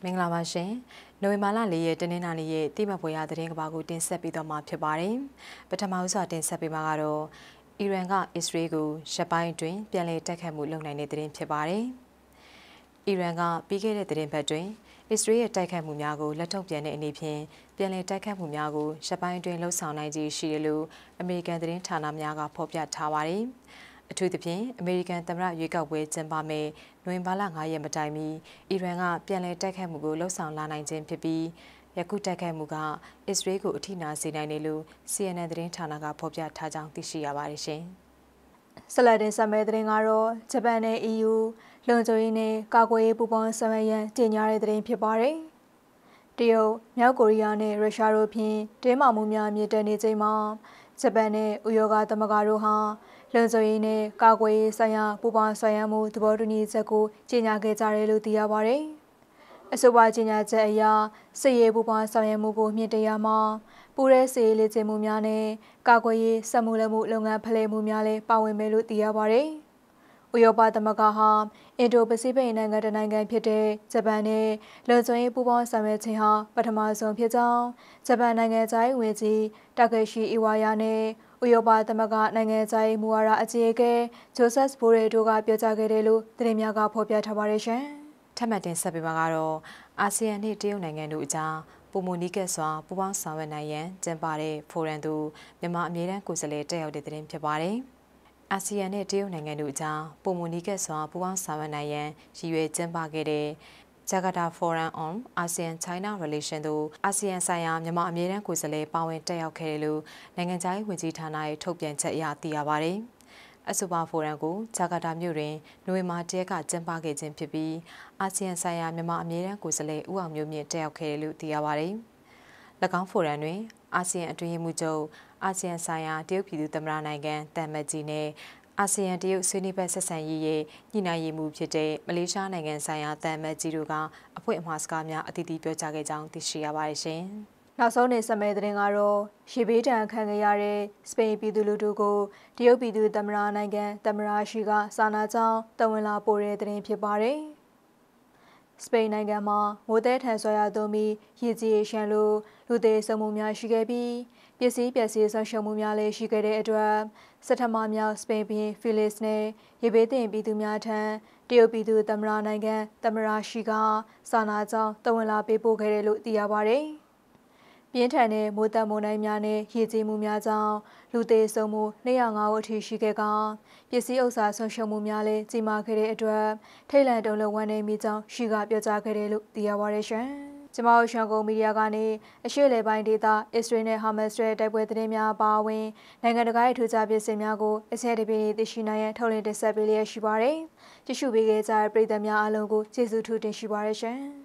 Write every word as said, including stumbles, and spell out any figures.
မင်္ဂလာပါရှင်။နိုဝင်ဘာလ၄ရက်တနင်္လာနေ့ရဲ့တိမပွဲရသတင်းကဘာကိုတင်ဆက်ပေးတော့မှာဖြစ်ပါတယ်။ပထမဦးစွာတင်ဆက်ပေးမှာကတော့အီရန်ကအစ္စရေးကိုရပ်ပိုင်းတွင်ပြန်လည်တိုက်ခိုက်မှုလုပ်နိုင်တဲ့သတင်းဖြစ်ပါတယ်။အီရန်ကပြီးခဲ့တဲ့သတင်းပတ်တွင်အစ္စရေးရဲ့တိုက်ခိုက်မှုများကိုလက်ထုတ်ပြန်တဲ့အနေဖြင့်ပြန်လည်တိုက်ခိုက်မှုများကိုရပ်ပိုင်းတွင်လှုပ်ဆောင်နိုင်ခြင်းရှိတယ်လို့အမေရိကန်သတင်းဌာနများကဖော်ပြထားပါတယ်။အထူးသဖြင့်အမေရိကန်သမ္မတရွေးကောက်ပွဲကျင်းပမယ့်နိုဝင်ဘာလ၅ရက်မတိုင်မီအီရန်ကပြန်လည်တိုက်ခိုက်မှုကိုလှုံ့ဆော်လာနိုင်ခြင်းဖြစ်ပြီးယခုတိုက်ခိုက်မှုကအစ္စရေးကိုအထိနာစေနိုင်တယ်လို့ C N N သတင်းဌာနကဖော်ပြထားကြောင်းသိရှိရပါတယ်ရှင်။ဆက်လက်တင်ဆက်မယ့်သတင်းကတော့ဂျပန်နဲ့ E U လုံခြုံရေးနဲ့ကာကွယ်ရေးပူးပေါင်းဆောင်ရွက်ရန်ကြေညာတဲ့သတင်းဖြစ်ပါတယ်။တရုတ်၊မြောက်ကိုရီးယားနဲ့ရုရှားတို့ဖြင့်တင်းမာမှုများမြင့်တက်နေချိန်မှာဂျပန်နဲ့ဥရောပသမဂ္ဂတို့ဟာလုံခြုံရေးနဲ့ကာကွယ်ရေးဆိုင်ရာပူးပေါင်းဆောင်ရွက်မှုသဘောတူညီချက်ကိုကြေညာခဲ့ကြတယ်လို့သိရပါတယ်။အဆိုပါကြေညာချက်အရစစ်ရေးပူးပေါင်းဆောင်ရွက်မှုကိုမြင့်တက်ရမှာပူးရဲစစ်ရေးလေ့ကျင့်မှုများနဲ့ကာကွယ်ရေးစက်မှုလက်မှုလုပ်ငန်းဖလှယ်မှုများလည်းပါဝင်မယ်လို့သိရပါတယ်။ဥရောပသမဂ္ဂဟာအင်ဒိုပစိဖိတ်နိုင်ငံတစ်နိုင်ငံဖြစ်တဲ့ဂျပန်နဲ့လုံခြုံရေးပူးပေါင်းဆောင်ရွက်ခြင်းဟာပထမဆုံးဖြစ်ကြောင်းဂျပန်နိုင်ငံသားရေးဝန်ကြီးတာကေရှိအီဝါယာနဲ့ဥရောပသမဂ္ဂနိုင်ငံသားရေးမူဝါဒအကြီးအကဲဂျိုဆက်ဘိုရေတို့ကပြောကြားခဲ့တယ်လို့သတင်းများကဖော်ပြထားပါတယ်ရှင်။ထပ်မံတင်ဆက်ပေးမှာကတော့အာဆီယံနှင့်တရုတ်နိုင်ငံတို့အကြားပုံမနီကက်စွာပူးပေါင်းဆောင်ရွက်နိုင်ရန်ကျင်းပတဲ့ဖိုရမ်သို့မြန်မာအမြဲတမ်းကိုယ်စားလှယ်တက်ရောက်တဲ့သတင်းဖြစ်ပါတယ်။အာဆီယံနဲ့တရုတ်နိုင်ငံတို့အကြားပုံမနီကက်စွာပူးပေါင်းဆောင်ရွက်နိုင်ရန်ရည်ရွယ်ကျင်းပခဲ့တဲ့Jakarta Forum on ASEAN-China Relation တို့အာဆီယံဆိုင်ရာမြန်မာအမြဲတမ်းကိုယ်စားလှယ်ပါဝင်တက်ရောက်ခဲ့တယ်လို့နိုင်ငံခြားရေးဝန်ကြီးဌာနရဲ့ထုတ်ပြန်ချက်အရသိရပါတယ်။အဆိုပါဖိုရမ်ကိုဂျကာတာမြို့တွင်နိုဝင်ဘာ၁ရက်ကကျင်းပခဲ့ခြင်းဖြစ်ပြီးအာဆီယံဆိုင်ရာမြန်မာအမြဲတမ်းကိုယ်စားလှယ်ဦးအောင်မျိုးမြင့်တက်ရောက်ခဲ့တယ်လို့သိရပါတယ်။၎င်းဖိုရမ်တွင်အာဆီယံအတွင်းရေးမှူးချုပ်အာဆီယံဆိုင်ရာတရုတ်ပြည်သူ့သမ္မတနိုင်ငံတမ်မတ်ကြီးနဲ့အာဆီယံတရုတ်ဆွေးနွေးဘက်ဆက်ဆံရေးရဲ့ညှိနှိုင်းရေးမှုဖြစ်တဲ့မလေးရှားနိုင်ငံဆိုင်ရာတမ်မတ်ကြီးတို့ကအဖွင့်အမှားစကားများအသီးသီးပြောကြားခဲ့ကြောင်းသိရှိရပါတယ်ရှင်။နောက်ဆုံးနေဆက်မယ့်သတင်းကတော့ရေဘေးဒဏ်ခံခဲ့ရတဲ့စပိန်ပြည်သူလူထုကိုတရုတ်ပြည်သူ့သမ္မတနိုင်ငံသမ္မတရှိကစာနာကြောင်းတဝန်လာပို့တဲ့သတင်းဖြစ်ပါတယ်။စပိန်နိုင်ငံမှာမိုးသည်ထန်ဆွဲရသွန်းပြီးရေကြီးရှမ်းလို့လူသေးဆုံးမှုများရှိခဲ့ပြီးပစ္စည်းပျက်စီးဆုံးရှုံးမှုများလည်းရှိခဲ့တဲ့အတွက်စက်ထမမြောက်စပိန်ပြည်ဖီလစ်နဲ့ရေဘေးသင့်ပြည်သူများထံတရုတ်ပြည်သူသမ္မတနိုင်ငံသမ္မတရှိကစာနာကြောင်းတဝန်လာပေးပို့ခဲ့တယ်လို့သိရပါတယ်။ပြင်းထန်တဲ့မိုးသက်မုန်တိုင်းများနဲ့ရေကြီးမှုများကြောင့်လူသေးဆုံးမှု၂၀၅ဦးအထိရှိခဲ့ကပစ္စည်းဥစ္စာဆုံးရှုံးမှုများလည်းကြီးမားခဲ့တဲ့အတွက်ထိတ်လန့်တုန်လှုပ်ဝမ်းနည်းမိကြောင်းရှိကပြောကြားခဲ့တယ်လို့သိရပါတယ်ရှင်။ကျမတို့ရှန်ကုန်မီဒီယာကနေအရှေ့လေပိုင်းဒေသအစ္စရေးနဲ့ဟာမတ်စ်ရဲ့တိုက်ပွဲသတင်းများအပါအဝင်နိုင်ငံတကာရဲ့ထူးခြားပစ္စည်းများကိုအဆက်တပြေးသိရှိနိုင်ရန်ထုတ်လင်းတင်ဆက်ပေးလျက်ရှိပါတယ်။ကြည့်ရှုပေးကြတဲ့ပရိသတ်များအားလုံးကိုကျေးဇူးထူးတင်ရှိပါတယ်ရှင်။